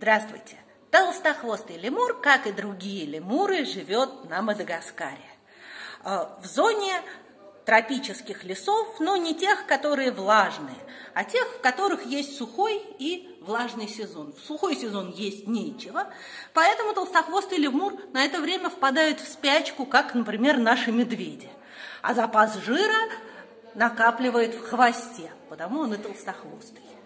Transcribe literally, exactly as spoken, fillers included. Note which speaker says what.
Speaker 1: Здравствуйте! Толстохвостый лемур, как и другие лемуры, живет на Мадагаскаре. В зоне тропических лесов, но не тех, которые влажные, а тех, в которых есть сухой и влажный сезон. В сухой сезон есть нечего, поэтому толстохвостый лемур на это время впадает в спячку, как, например, наши медведи. А запас жира накапливает в хвосте, потому он и толстохвостый.